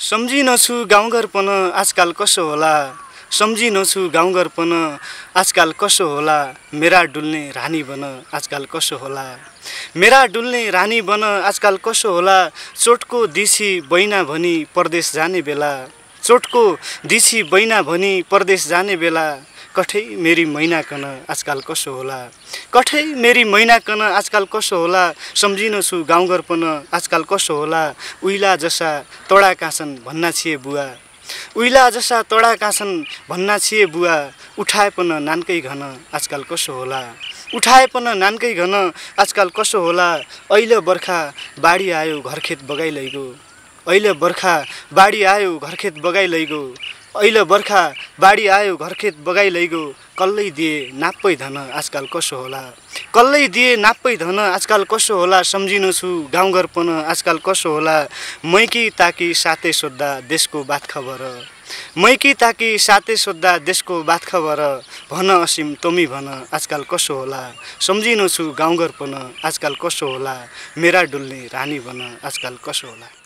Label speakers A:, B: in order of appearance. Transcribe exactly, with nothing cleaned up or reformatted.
A: सम्झिनछु गाउँघरपन आजकाल कसो होला सम्झिनछु गाउँघरपन आजकाल कसो होला मेरा डुल्ने रानी बन आजकाल कसो होला मेरा डुल्ने रानी बन आजकाल कसो होला चोटको दिसी बैना भनी परदेश जाने बेला चोटको दिसी बैना भनी परदेश जाने बेला कठै मेरी मैनाकन आजकाल कसो होला कठै मेरी मैनाकन आजकाल कसो होला सम्झिनछु गाउँघरपन आजकाल कसो होला उइला जसा तोडा काछन् भन्ना छिए बुवा उइला जसा तोडा काछन् भन्ना छिए बुवा उठाएपन नानकै घन आजकाल कसो होला उठाएपन नानकै घन आजकाल कसो होला अहिले बर्खा बाढी आयो घरखेत बगाइ लैगो अहिले बर्खा बाढी आयो घरखेत बगाइ लैगो अहिले बर्खा बाढी आयो घरखेत बगाइ लैगो कल्लै दिए नाप्पै धन आजकाल कसो होला कल्लै दिए नाप्पै धन आजकाल कसो होला सम्झिनछु गाउँघरपन आजकाल कसो होला मैकी ताकी साथै सोद्धा देशको बात खबर मैकी ताकी साथै सोद्धा देशको बात खबर भन असिम तमी भन आजकाल कसो होला सम्झिनछु गाउँघरपन आजकाल कसो होला मेरा डुल्ने रानी बन आजकाल कसो होला।